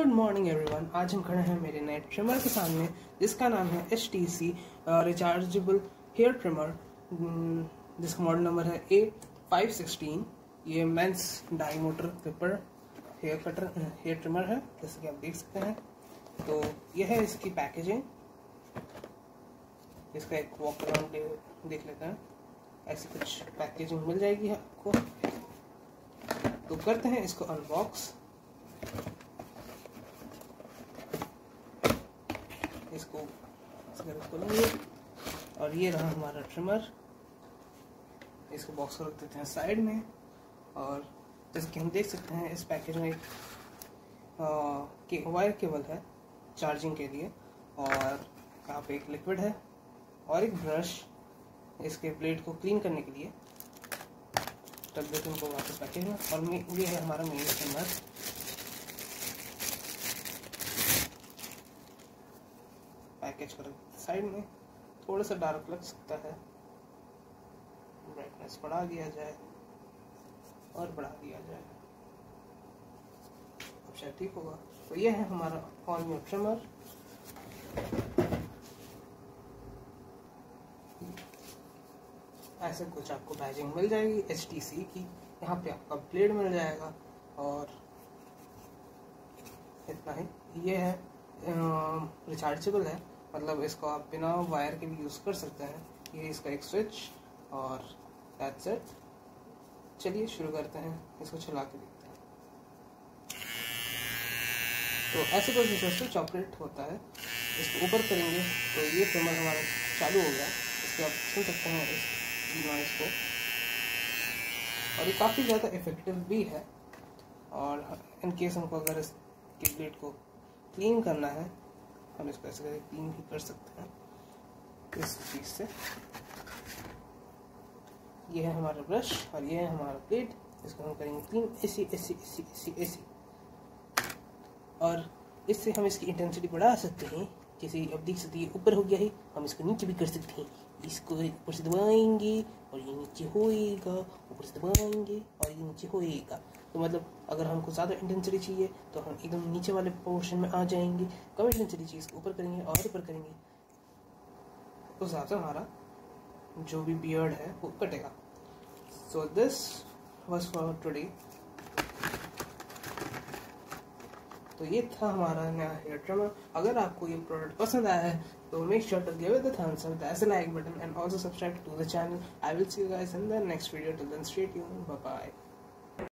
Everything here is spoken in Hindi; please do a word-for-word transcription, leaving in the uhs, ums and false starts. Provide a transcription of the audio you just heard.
Good morning everyone. आज हम खड़े हैं मेरे नए ट्रिमर के सामने जिसका नाम है H T C rechargeable hair trimmer, जिसका मॉडल नंबर है ए फाइव सिक्सटीन। ये men's die motor clipper hair cutter hair trimmer है, जैसे कि आप देख सकते हैं। तो यह है इसकी पैकेजिंग। इसका एक वॉक अराउंड देख लेते हैं। ऐसी कुछ पैकेजिंग मिल जाएगी आपको। तो करते हैं इसको अनबॉक्स। इसको खोलेंगे और ये रहा हमारा ट्रिमर। इसको बॉक्स को रख देते हैं साइड में। और जैसे कि हम देख सकते हैं इस पैकेज में एक के वायर केबल है चार्जिंग के लिए, और यहाँ पे एक लिक्विड है और एक ब्रश इसके ब्लेड को क्लीन करने के लिए। रख देते हैं उनको वापस पैकेज में। और ये है हमारा मेन ट्रिमर। पैकेज कर साइड में। थोड़ा सा डार्क लग सकता है, ब्राइटनेस बढ़ा दिया जाए और बढ़ा दिया जाए, अब शायद ठीक होगा। तो ये है हमारा ऑल न्यू ट्रिमर। ऐसे कुछ आपको पैकिंग मिल जाएगी एच टी सी की। यहाँ पे आपका ब्लेड मिल जाएगा और इतना ही। ये है रिचार्जेबल है, मतलब इसको आप बिना वायर के भी यूज़ कर सकते हैं। ये इसका एक स्विच और दैट्स इट। चलिए शुरू करते हैं, इसको चला के देखते हैं। तो ऐसे कोई स्विच ऑपरेट होता है। इसको ऊपर करेंगे तो ये ट्रिमर हमारा चालू हो गया। इसको आप सुन सकते हैं इस नॉइस को, और ये काफ़ी ज़्यादा इफेक्टिव भी है। और इन केस हमको अगर इसके ब्लेड को क्लीन करना है, हम इसको ऐसे करके क्लीन भी कर सकते हैं इस चीज़ से। ये है हमारा ब्रश और ये है हमारा ब्लेड। इसको हम करेंगे क्लीन ऐसी ऐसी ऐसी ऐसी ऐसी। और इससे हम इसकी इंटेंसिटी बढ़ा सकते हैं। जैसे अब देख सकते हैं ऊपर हो गया है, हम इसको नीचे भी कर सकते हैं। इसको ऊपर से दबाएंगे और ये नीचे होएगा, ऊपर से दबाएंगे और ये नीचे होएगा। तो मतलब अगर हमको ज़्यादा इंटेंसिटी चाहिए तो हम एकदम नीचे वाले पोर्शन में आ जाएंगे। कम इंटेंसिटी चीज़ को ऊपर करेंगे और ऊपर करेंगे तो ज़्यादा हमारा जो भी बियर्ड है वो कटेगा। So this was for today. तो ये था हमारा नया हेयर ट्रिमर। अगर आपको ये प्रोडक्ट पसंद आया है तो make sure to give it the thumbs up, that's the like button, and also subscribe to the channel. I will see you guys in the next video. Till then stay tuned, bye bye.